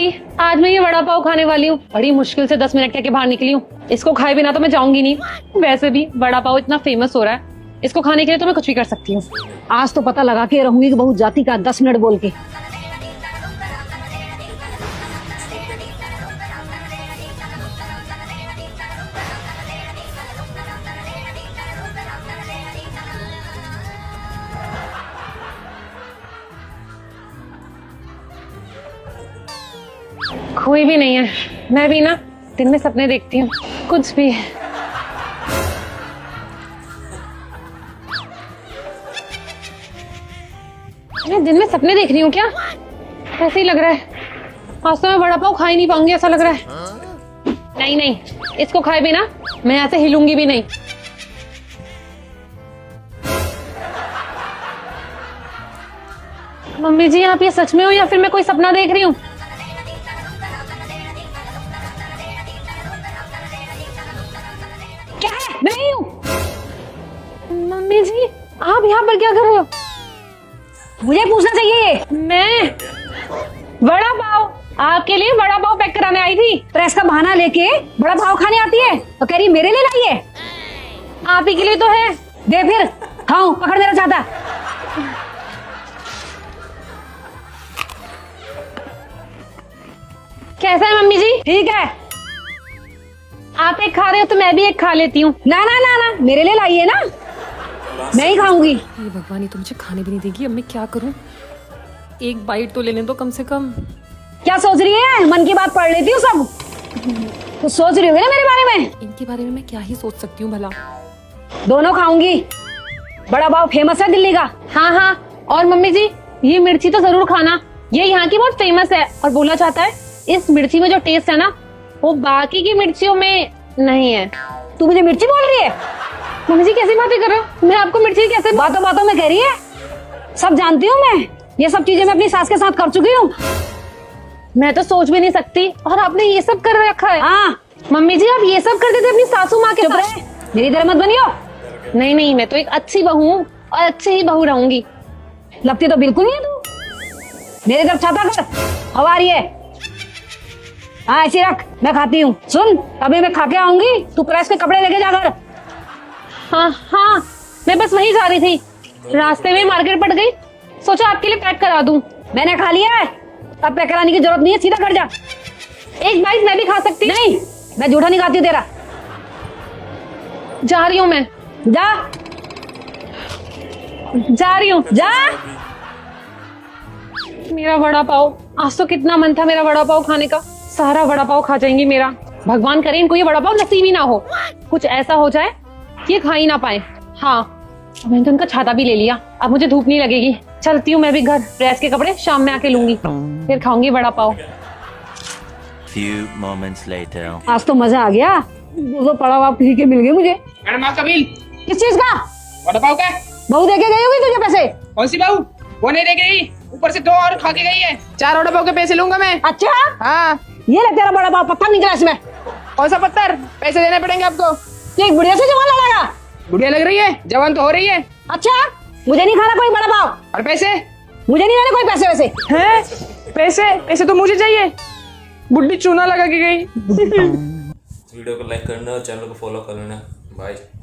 जी आज मैं ये वड़ा पाव खाने वाली हूँ। बड़ी मुश्किल से 10 मिनट के बाहर निकली हूँ। इसको खाए बिना तो मैं जाऊंगी नहीं। वैसे भी वड़ा पाव इतना फेमस हो रहा है, इसको खाने के लिए तो मैं कुछ भी कर सकती हूँ। आज तो पता लगा के रहूंगी कि बहुत जाति का 10 मिनट बोल के। कोई भी नहीं है। मैं भी ना दिन में सपने देखती हूँ, कुछ भी। मैं दिन में सपने देख रही हूँ क्या? ऐसे ही लग रहा है। आज तो मैं वड़ा पाव खा ही नहीं पाऊंगी ऐसा लग रहा है। नहीं नहीं, इसको खाए बिना मैं यहाँ से हिलूंगी भी नहीं। मम्मी जी आप ये सच में हो या फिर मैं कोई सपना देख रही हूँ? नहीं हूँ। मम्मी जी आप यहाँ पर क्या कर रहे हो? मुझे पूछना चाहिए। मैं वड़ा पाव आपके लिए वड़ा पाव पैक कराने आई थी। प्रेस का बहाना लेके बड़ा पाव खाने आती है तो कह रही मेरे लिए लाई है। आप ही के लिए तो है। दे फिर खाऊं, पकड़ मेरा चाहता। कैसा है मम्मी जी? ठीक है। आप एक खा रहे हो तो मैं भी एक खा लेती हूँ। ना ना ना ना, मेरे लिए लाई है ना, मैं ही खाऊंगी। ये भगवान ये तो मुझे खाने भी नहीं देगी। अब मैं क्या करूँ? एक बाइट तो लेने दो कम से कम। क्या सोच रही है? मन की बात पढ़ लेती हूँ सब। तो सोच रही होगी ना मेरे बारे में। इनके बारे में मैं क्या ही सोच सकती हूँ भला। दोनों खाऊंगी। बड़ा पाव फेमस है दिल्ली का। हाँ हाँ, और मम्मी जी ये मिर्ची तो जरूर खाना, ये यहाँ की बहुत फेमस है। और बोला जाता है इस मिर्ची में जो टेस्ट है ना वो बाकी की मिर्चियों में नहीं है। तू मुझे मिर्ची बोल रही है? मम्मी जी कैसी बातें कर रहे हो? मैं आपको मिर्ची कैसे? बातों बातों में कह रही है। सब जानती हूँ मैं, ये सब चीजें मैं अपनी सास के साथ कर चुकी हूँ। मैं तो सोच भी नहीं सकती और आपने ये सब कर रखा है। हाँ मम्मी जी आप ये सब करते थे अपनी सासू माँ के साथ। मेरी तरह मत बनियो। नहीं नहीं, मैं तो एक अच्छी बहू हूँ और अच्छी ही बहू रहूंगी। लगती तो बिल्कुल नहीं है तू। मेरी तरफ छाता कर, हवा आ रही है। हाँ ऐसी रख, मैं खाती हूँ। सुन अभी मैं खा के आऊंगी, तू प्रेस के कपड़े लेके जा घर। हाँ हाँ, मैं बस वहीं जा रही थी, रास्ते में मार्केट पड़ गई, सोचा आपके लिए पैक करा दूं। मैंने खा लिया है, अब पैक कराने की जरूरत नहीं है, सीधा घर जा। एक बाइट मैं भी खा सकती? नहीं, मैं जूठा नहीं खाती तेरा। जा रही हूँ मैं। जा रही हूँ। जा। मेरा वड़ा पाव, आज तो कितना मन था मेरा वड़ा पाव खाने का, सारा वड़ा पाव खा जाएंगी मेरा। भगवान करे इनको ये वड़ा पाव नसीब ही ना हो, कुछ ऐसा हो जाए ये खा ही ना पाए। हाँ मैंने तो उनका छाता भी ले लिया, अब मुझे धूप नहीं लगेगी। चलती हूँ मैं भी घर, प्रेस के कपड़े शाम में आके लूंगी, फिर खाऊंगी vada pav. Few moments later. आज तो मजा आ गया, वो पड़ा हुआ पी के मिल गए मुझे। मैडम आपका बिल। किस चीज का? वड़ा पाव का। बहू देके गई होगी तुझे पैसे। कौन सी बहू? वो नहीं दे गई, ऊपर से 2 और खा के गई है। 4 वड़ा पाव के पैसे लूंगा मैं। अच्छा हाँ। ये ले तेरा बड़ा पाव, पत्थर निकला इसमें। कौन सा पत्थर? पैसे देने पड़ेंगे आपको। ये एक बुढ़िया से जवान लड़ेगा। बुढ़िया लग रही है, जवान तो हो रही है। अच्छा मुझे नहीं खाना कोई बड़ा पाव। और पैसे? मुझे नहीं देने कोई पैसे वैसे। हैं? पैसे तो मुझे चाहिए। बुढ़ी चूना लगा के गई। वीडियो को लाइक करना और चैनल को फॉलो कर लेना। बाय।